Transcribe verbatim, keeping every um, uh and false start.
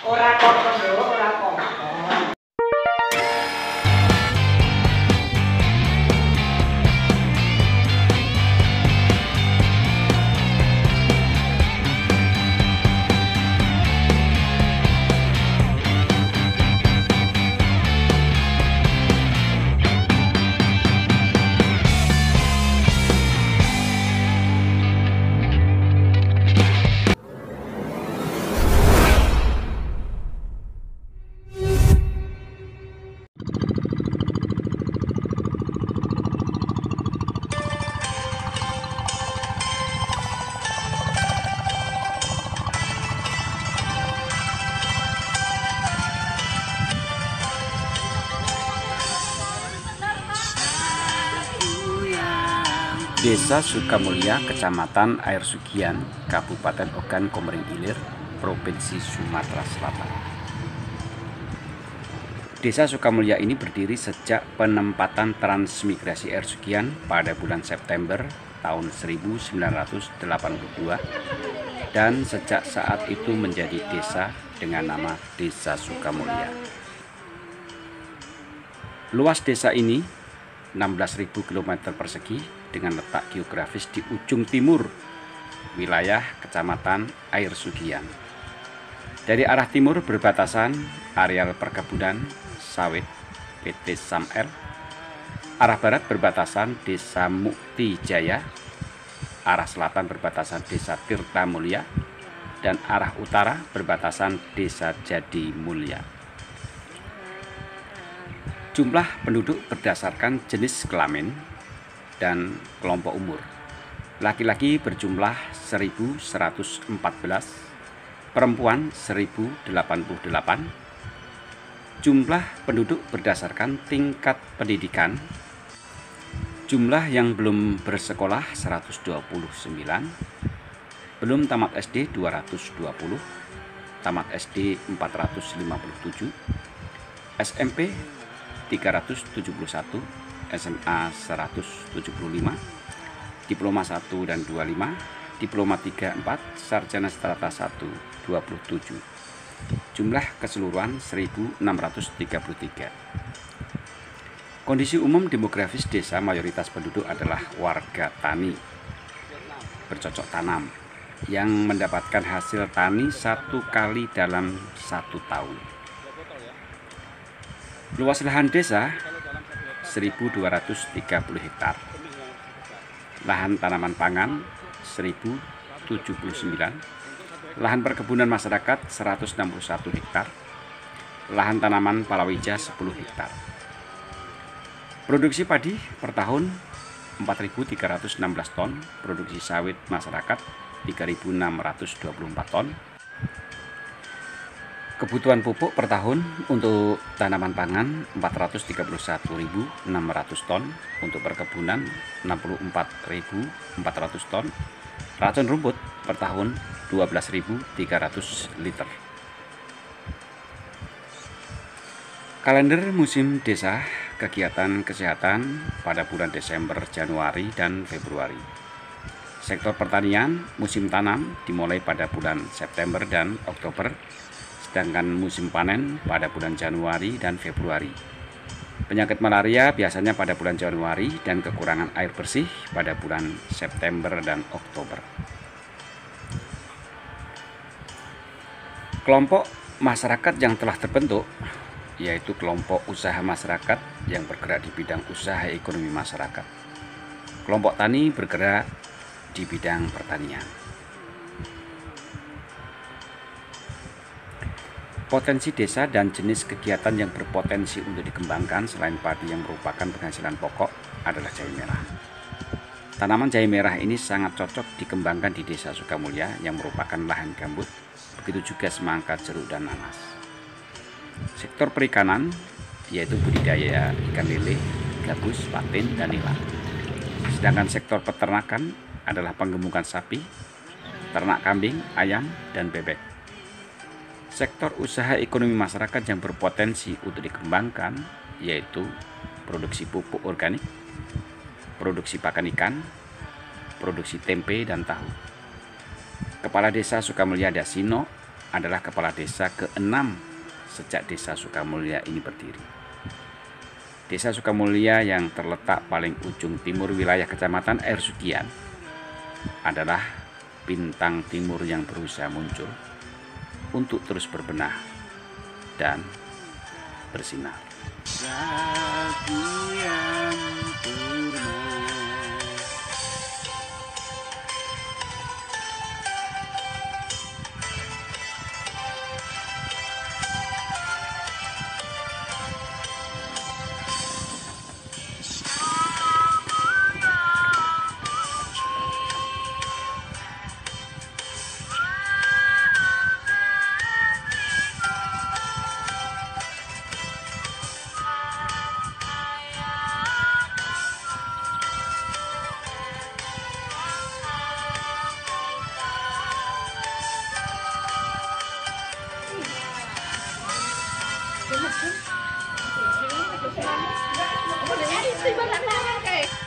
Ora kongkon lho, ora kongkon. Desa Sukamulya, Kecamatan Air Sugian, Kabupaten Ogan Komering Ilir, Provinsi Sumatera Selatan. Desa Sukamulya ini berdiri sejak penempatan transmigrasi Air Sugian pada bulan September tahun seribu sembilan ratus delapan puluh dua dan sejak saat itu menjadi desa dengan nama Desa Sukamulya. Luas desa ini enam belas ribu kilometer persegi dengan letak geografis di ujung timur wilayah Kecamatan Air Sugian. Dari arah timur berbatasan areal perkebunan sawit P T Sam-R, arah barat berbatasan Desa Mukti Jaya, arah selatan berbatasan Desa Tirta Mulya, dan arah utara berbatasan Desa Jadi Mulya. Jumlah penduduk berdasarkan jenis kelamin dan kelompok umur. Laki-laki berjumlah seribu seratus empat belas, perempuan seribu delapan puluh delapan. Jumlah penduduk berdasarkan tingkat pendidikan. Jumlah yang belum bersekolah seratus dua puluh sembilan, belum tamat S D dua ratus dua puluh, tamat S D empat ratus lima puluh tujuh, S M P tiga ratus tujuh puluh satu, S M A seratus tujuh puluh lima, Diploma satu dan dua puluh lima, Diploma tiga puluh empat, Sarjana Strata satu dua puluh tujuh. Jumlah keseluruhan seribu enam ratus tiga puluh tiga. Kondisi umum demografis desa mayoritas penduduk adalah warga tani, bercocok tanam, yang mendapatkan hasil tani satu kali dalam satu tahun. Luas lahan desa seribu dua ratus tiga puluh hektar. Lahan tanaman pangan seribu tujuh puluh sembilan. Lahan perkebunan masyarakat seratus enam puluh satu hektar. Lahan tanaman palawija sepuluh hektar. Produksi padi per tahun empat ribu tiga ratus enam belas ton, produksi sawit masyarakat tiga ribu enam ratus dua puluh empat ton. Kebutuhan pupuk per tahun untuk tanaman pangan empat ratus tiga puluh satu ribu enam ratus ton, untuk perkebunan enam puluh empat ribu empat ratus ton, racun rumput per tahun dua belas ribu tiga ratus liter. Kalender musim desa, kegiatan kesehatan pada bulan Desember, Januari, dan Februari. Sektor pertanian, musim tanam dimulai pada bulan September dan Oktober, sedangkan musim panen pada bulan Januari dan Februari. Penyakit malaria biasanya pada bulan Januari dan kekurangan air bersih pada bulan September dan Oktober. Kelompok masyarakat yang telah terbentuk yaitu kelompok usaha masyarakat yang bergerak di bidang usaha ekonomi masyarakat. Kelompok tani bergerak di bidang pertanian. Potensi desa dan jenis kegiatan yang berpotensi untuk dikembangkan selain padi yang merupakan penghasilan pokok adalah jahe merah. Tanaman jahe merah ini sangat cocok dikembangkan di Desa Sukamulya yang merupakan lahan gambut, begitu juga semangka, jeruk, dan nanas. Sektor perikanan yaitu budidaya ikan lele, gabus, patin, dan nila. Sedangkan sektor peternakan adalah penggemukan sapi, ternak kambing, ayam, dan bebek. Sektor usaha ekonomi masyarakat yang berpotensi untuk dikembangkan yaitu produksi pupuk organik, produksi pakan ikan, produksi tempe dan tahu. Kepala Desa Sukamulya Dasino adalah kepala desa keenam sejak Desa Sukamulya ini berdiri. Desa Sukamulya yang terletak paling ujung timur wilayah Kecamatan Air Sugian adalah bintang timur yang berusaha muncul untuk terus berbenah dan bersinar. Udah jadi sih banget kayak